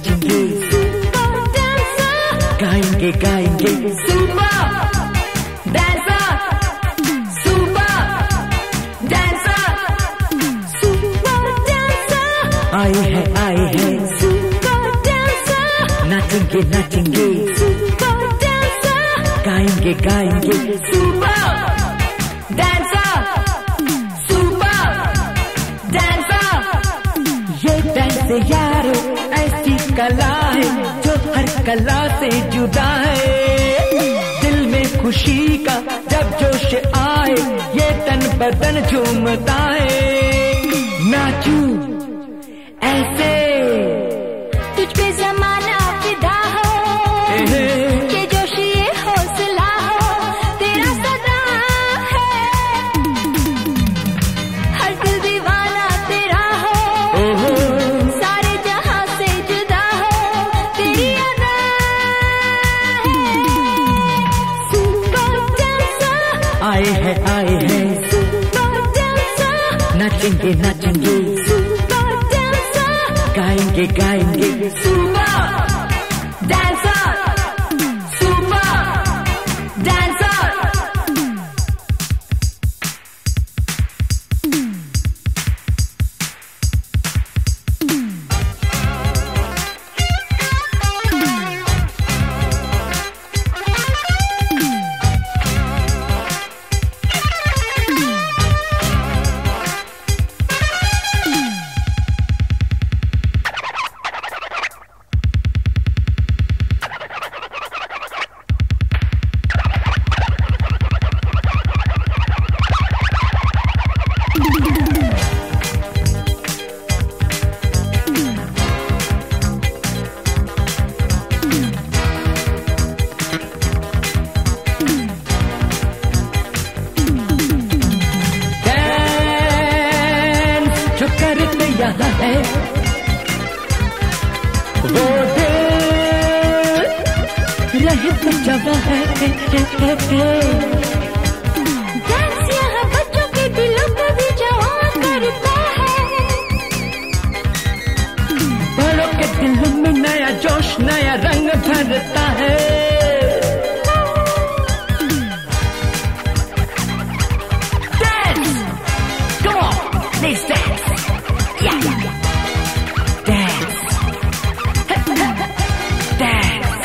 नाचेंगे, गाएंगे गाएंगे super dancer, super dancer, super dancer, आए हैं सुपर डांसर, नाचेंगे नाचेंगे, सुपर डांसर, गाएंगे गाएंगे सुपर डांसर, सुपर डांसर। ये डांस यारो ऐसी कला है जो हर कला से जुदा है। दिल में खुशी का जब जोश आए ये तन बदन झूमता है। नाचू ऐसे तुझ पे जमाना फिदा हो, ये जोश ये हौसला हो तेरा सदा है। हर दिल दीवाना तेरा हो, सारे जहां से जुदा हो तेरी अदा है। सुपर डांसर, आए हैं सुपर डांसर, नाचेंगे नाचेंगे, सुपर डांसर, गाएंगे गाएंगे सुपर डांसर, सुपर डांसर। जो करते यहाँ है वो दिल रहे तो जवां है। डांस यहाँ बच्चों के दिलों को भी जवान करता है। बड़ों के दिल में नया जोश नया रंग भरता है। Dance, come on, let's dance. Yeah, dance, dance.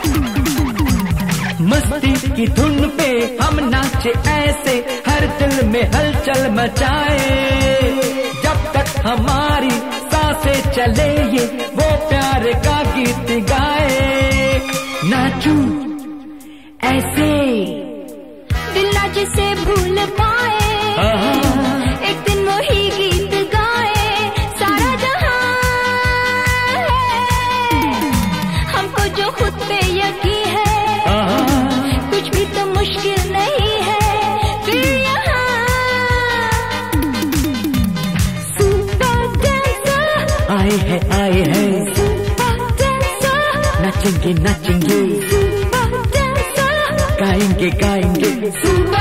मस्ती की धुन पे हम नाचे ऐसे हर दिल में हलचल मचाए। जब तक हमारी सांसें चले ये वो प्यार का गीत गाए। नाचू ऐसे दिल ना जिसे भूल पाए, एक दिन वो ही गीत गाए। सारा जहां है हमको जो खुद पे यकीन है, कुछ भी तो मुश्किल नहीं है फिर यहाँ। सुपर डांसर, आए हैं सुपर डांसर, नाचेंगे नाचेंगे, सुपर डांसर, गाएंगे गाएंगे सुपर